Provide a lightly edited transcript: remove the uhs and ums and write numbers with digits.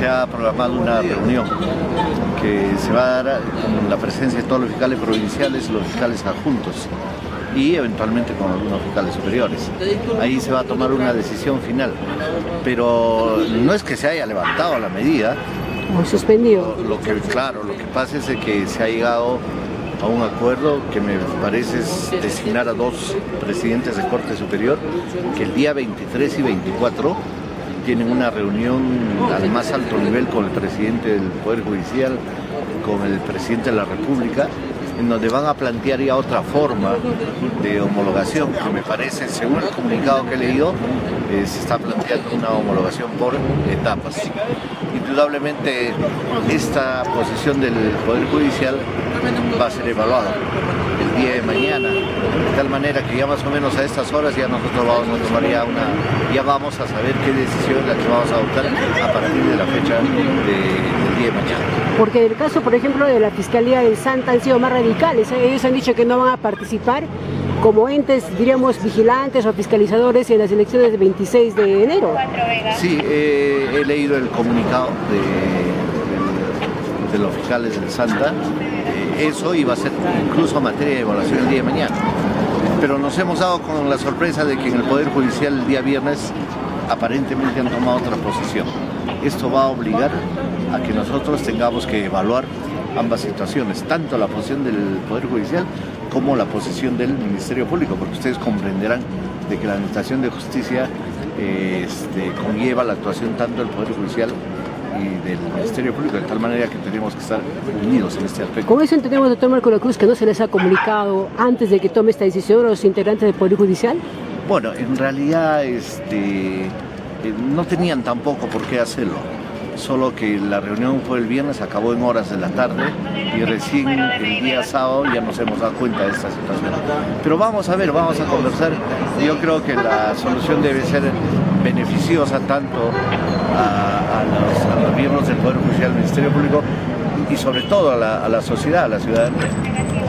se ha programado una reunión que se va a dar con la presencia de todos los fiscales provinciales, los fiscales adjuntos y eventualmente con algunos fiscales superiores. Ahí se va a tomar una decisión final, pero no es que se haya levantado la medida. ¿O suspendido? Claro, lo que pasa es que se ha llegado a un acuerdo que me parece es designar a 2 presidentes de Corte Superior que el día 23 y 24 tienen una reunión al más alto nivel con el presidente del Poder Judicial, con el presidente de la República, en donde van a plantear ya otra forma de homologación, que me parece, según el comunicado que he leído, se está planteando una homologación por etapas. Indudablemente esta posición del Poder Judicial va a ser evaluada el día de mañana, de tal manera que ya más o menos a estas horas ya nosotros vamos a tomar ya vamos a saber qué decisión es la que vamos a adoptar a partir de la fecha del día de mañana. Porque en el caso, por ejemplo, de la Fiscalía del Santa han sido más radicales, ellos han dicho que no van a participar como entes, diríamos, vigilantes o fiscalizadores en las elecciones del 26 de enero. Sí, he leído el comunicado de los fiscales del Santa. Eso iba a ser incluso materia de evaluación el día de mañana. Pero nos hemos dado con la sorpresa de que en el Poder Judicial el día viernes aparentemente han tomado otra posición. Esto va a obligar a que nosotros tengamos que evaluar ambas situaciones, tanto la posición del Poder Judicial como la posición del Ministerio Público, porque ustedes comprenderán de que la Administración de Justicia conlleva la actuación tanto del Poder Judicial y del Ministerio Público, de tal manera que tenemos que estar unidos en este aspecto. ¿Con eso entendemos, doctor Marco La Cruz, que no se les ha comunicado antes de que tome esta decisión a los integrantes del Poder Judicial? Bueno, en realidad no tenían tampoco por qué hacerlo, solo que la reunión fue el viernes, acabó en horas de la tarde y recién el día sábado ya nos hemos dado cuenta de esta situación. Pero vamos a ver, vamos a conversar. Yo creo que la solución debe ser beneficiosa tanto a los miembros del Poder Judicial, al Ministerio Público y sobre todo a la sociedad, a la ciudadanía.